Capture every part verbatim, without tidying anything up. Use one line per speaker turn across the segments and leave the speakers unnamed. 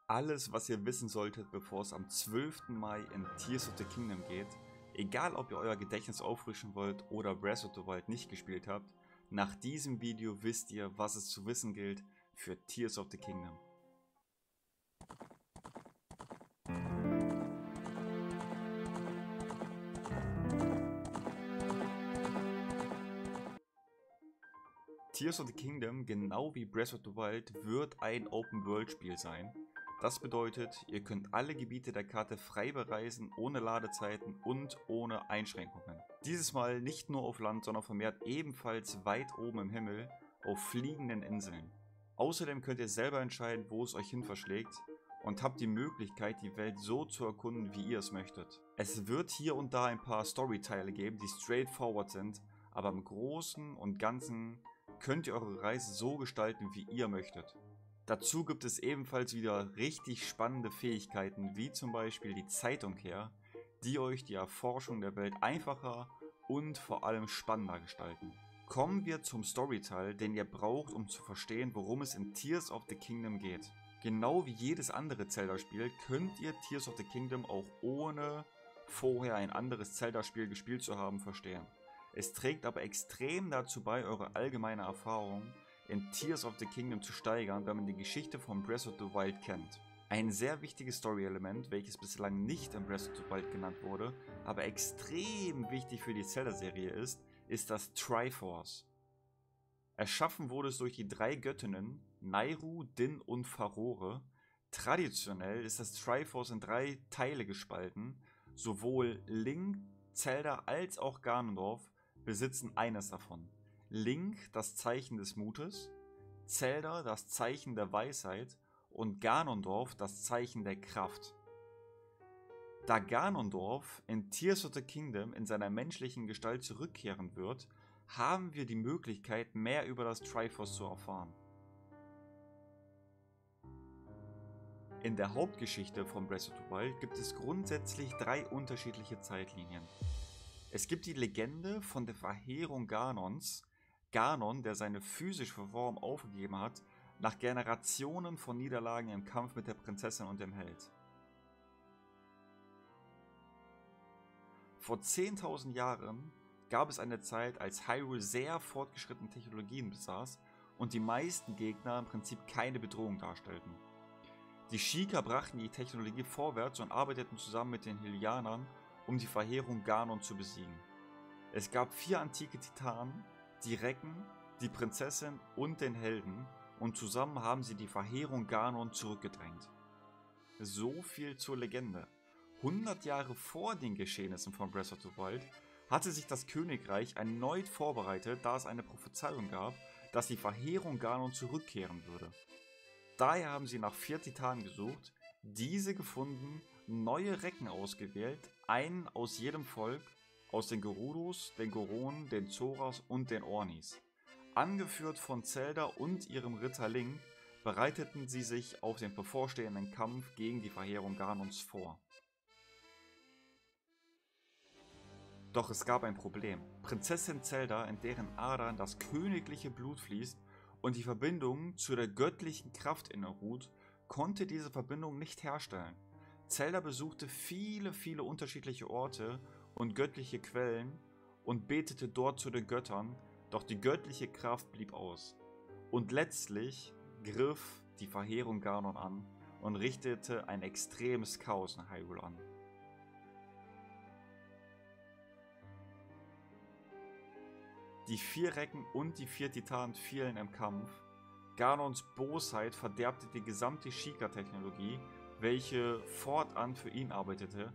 Alles, was ihr wissen solltet, bevor es am zwölften Mai in Tears of the Kingdom geht, egal ob ihr euer Gedächtnis auffrischen wollt oder Breath of the Wild nicht gespielt habt, nach diesem Video wisst ihr, was es zu wissen gilt für Tears of the Kingdom. Tears of the Kingdom, genau wie Breath of the Wild, wird ein Open-World-Spiel sein. Das bedeutet, ihr könnt alle Gebiete der Karte frei bereisen, ohne Ladezeiten und ohne Einschränkungen. Dieses Mal nicht nur auf Land, sondern vermehrt ebenfalls weit oben im Himmel auf fliegenden Inseln. Außerdem könnt ihr selber entscheiden, wo es euch hin verschlägt und habt die Möglichkeit, die Welt so zu erkunden, wie ihr es möchtet. Es wird hier und da ein paar Storyteile geben, die straightforward sind, aber im Großen und Ganzen könnt ihr eure Reise so gestalten, wie ihr möchtet. Dazu gibt es ebenfalls wieder richtig spannende Fähigkeiten, wie zum Beispiel die Zeitumkehr, die euch die Erforschung der Welt einfacher und vor allem spannender gestalten. Kommen wir zum Storyteil, den ihr braucht, um zu verstehen, worum es in Tears of the Kingdom geht. Genau wie jedes andere Zelda-Spiel könnt ihr Tears of the Kingdom auch ohne vorher ein anderes Zelda-Spiel gespielt zu haben verstehen. Es trägt aber extrem dazu bei, eure allgemeine Erfahrung in Tears of the Kingdom zu steigern, wenn man die Geschichte von Breath of the Wild kennt. Ein sehr wichtiges Story-Element, welches bislang nicht in Breath of the Wild genannt wurde, aber extrem wichtig für die Zelda-Serie ist, ist das Triforce. Erschaffen wurde es durch die drei Göttinnen Nayru, Din und Farore. Traditionell ist das Triforce in drei Teile gespalten. Sowohl Link, Zelda als auch Ganondorf besitzen eines davon. Link das Zeichen des Mutes, Zelda das Zeichen der Weisheit und Ganondorf das Zeichen der Kraft. Da Ganondorf in Tears of the Kingdom in seiner menschlichen Gestalt zurückkehren wird, haben wir die Möglichkeit, mehr über das Triforce zu erfahren. In der Hauptgeschichte von Breath of the Wild gibt es grundsätzlich drei unterschiedliche Zeitlinien. Es gibt die Legende von der Verheerung Ganons, Ganon, der seine physische Form aufgegeben hat, nach Generationen von Niederlagen im Kampf mit der Prinzessin und dem Held. Vor zehntausend Jahren gab es eine Zeit, als Hyrule sehr fortgeschrittene Technologien besaß und die meisten Gegner im Prinzip keine Bedrohung darstellten. Die Sheikah brachten die Technologie vorwärts und arbeiteten zusammen mit den Hylianern, um die Verheerung Ganon zu besiegen. Es gab vier antike Titanen, die Recken, die Prinzessin und den Helden, und zusammen haben sie die Verheerung Ganon zurückgedrängt. So viel zur Legende. hundert Jahre vor den Geschehnissen von Breath of the Wild hatte sich das Königreich erneut vorbereitet, da es eine Prophezeiung gab, dass die Verheerung Ganon zurückkehren würde. Daher haben sie nach vier Titanen gesucht, diese gefunden, neue Recken ausgewählt, einen aus jedem Volk, aus den Gerudos, den Goronen, den Zoras und den Ornis. Angeführt von Zelda und ihrem Ritter Link, bereiteten sie sich auf den bevorstehenden Kampf gegen die Verheerung Ganons vor. Doch es gab ein Problem. Prinzessin Zelda, in deren Adern das königliche Blut fließt und die Verbindung zu der göttlichen Kraft inne ruht, konnte diese Verbindung nicht herstellen. Zelda besuchte viele, viele unterschiedliche Orte und göttliche Quellen und betete dort zu den Göttern, doch die göttliche Kraft blieb aus. Und letztlich griff die Verheerung Ganon an und richtete ein extremes Chaos in Hyrule an. Die vier Recken und die vier Titanen fielen im Kampf. Ganons Bosheit verderbte die gesamte Sheikah-Technologie, welche fortan für ihn arbeitete.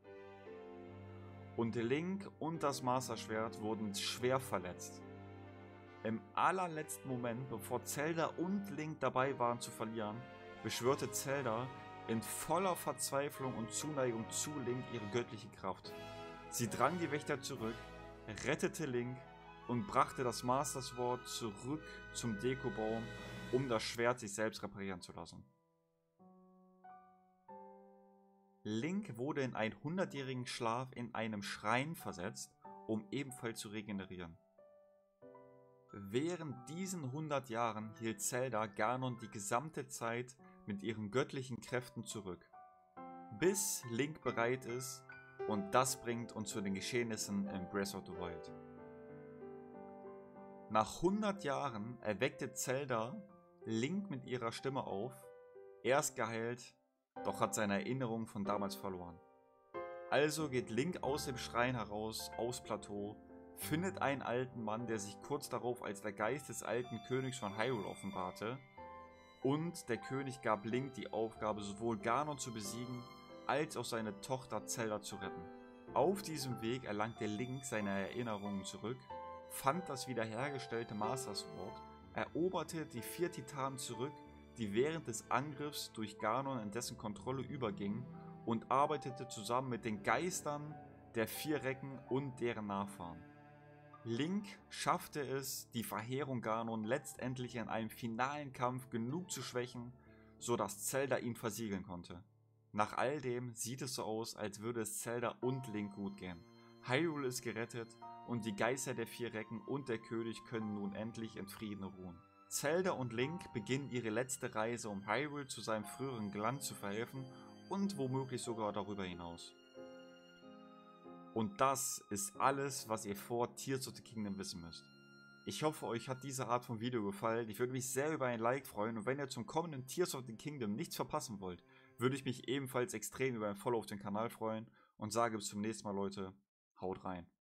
Und Link und das Master Schwert wurden schwer verletzt. Im allerletzten Moment, bevor Zelda und Link dabei waren zu verlieren, beschwörte Zelda in voller Verzweiflung und Zuneigung zu Link ihre göttliche Kraft. Sie drang die Wächter zurück, rettete Link und brachte das Master Sword zurück zum Dekobaum, um das Schwert sich selbst reparieren zu lassen. Link wurde in einen hundertjährigen Schlaf in einem Schrein versetzt, um ebenfalls zu regenerieren. Während diesen hundert Jahren hielt Zelda Ganon die gesamte Zeit mit ihren göttlichen Kräften zurück, bis Link bereit ist, und das bringt uns zu den Geschehnissen in Breath of the Wild. Nach hundert Jahren erweckte Zelda Link mit ihrer Stimme auf, er ist geheilt, doch hat seine Erinnerungen von damals verloren. Also geht Link aus dem Schrein heraus, aufs Plateau, findet einen alten Mann, der sich kurz darauf als der Geist des alten Königs von Hyrule offenbarte, und der König gab Link die Aufgabe, sowohl Ganon zu besiegen, als auch seine Tochter Zelda zu retten. Auf diesem Weg erlangte Link seine Erinnerungen zurück, fand das wiederhergestellte Master Sword, eroberte die vier Titanen zurück, die während des Angriffs durch Ganon in dessen Kontrolle übergingen, und arbeitete zusammen mit den Geistern der vier Recken und deren Nachfahren. Link schaffte es, die Verheerung Ganon letztendlich in einem finalen Kampf genug zu schwächen, sodass Zelda ihn versiegeln konnte. Nach all dem sieht es so aus, als würde es Zelda und Link gut gehen. Hyrule ist gerettet und die Geister der vier Recken und der König können nun endlich in Frieden ruhen. Zelda und Link beginnen ihre letzte Reise, um Hyrule zu seinem früheren Glanz zu verhelfen und womöglich sogar darüber hinaus. Und das ist alles, was ihr vor Tears of the Kingdom wissen müsst. Ich hoffe, euch hat diese Art von Video gefallen. Ich würde mich sehr über ein Like freuen, und wenn ihr zum kommenden Tears of the Kingdom nichts verpassen wollt, würde ich mich ebenfalls extrem über ein Follow auf den Kanal freuen und sage bis zum nächsten Mal, Leute, haut rein.